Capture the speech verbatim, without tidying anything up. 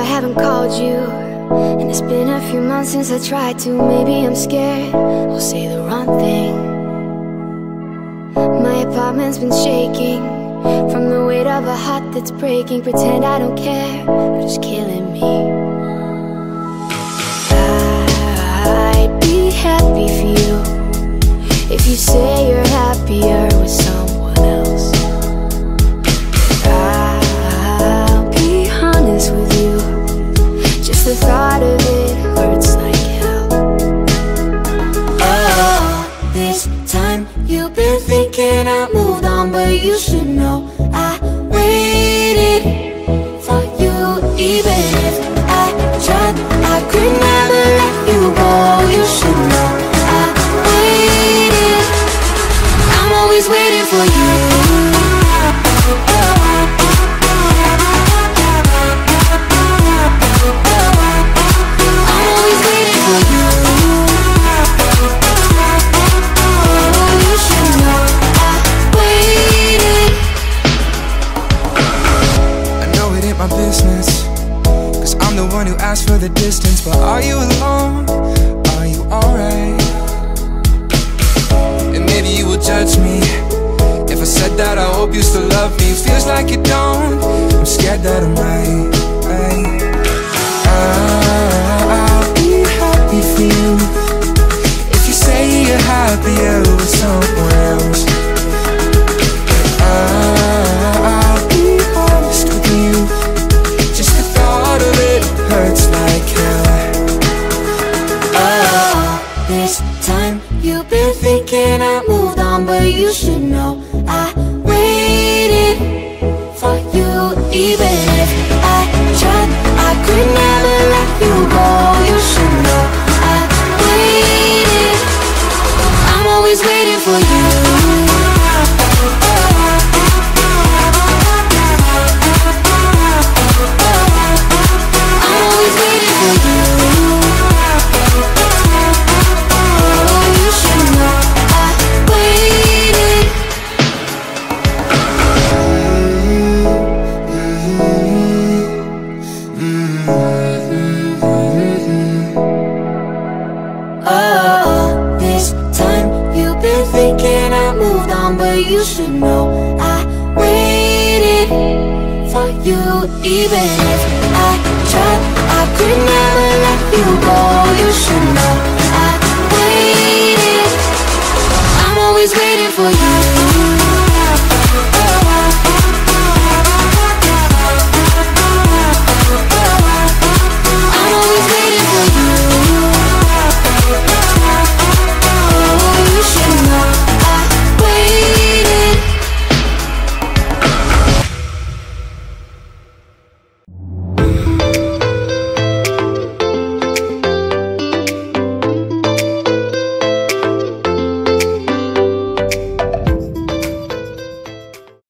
haven't called you, and it's been a few months since I tried to. Maybe I'm scared I'll say the wrong thing. My apartment's been shaking from the weight of a heart that's breaking. Pretend I don't care, but it's killing me. I'd be happy for you if you say you're happier with someone else. I'll be honest with you, just the thought of it hurts like hell. Oh, this time you've been thinking I moved on, but you should know I waited for you. Even if I tried, I could never let you go. You should know I waited. I'm always waiting for you. I'm always waiting for you. Oh, you should know I waited. I know it ain't my business, 'cause I'm the one who asked for the distance. But are you alone? Are you alright? And maybe you will judge me if I said that I hope you still love me. Feels like you don't. I'm scared that I'm right, right. I'll be happy for you if you say you're happier with someone else. I'll be honest with you, just the thought of it hurts like hell. Oh, this time you've been thinking I moved on, but you should know I waited for you. Even if I tried, I could never let you go. You should know I waited. I'm always waiting for you. I'm always waiting for you. Oh, you should know I waited. Oh, this time you've been thinking I moved on, but you should know I waited for you. Even if I tried, I could never let you go.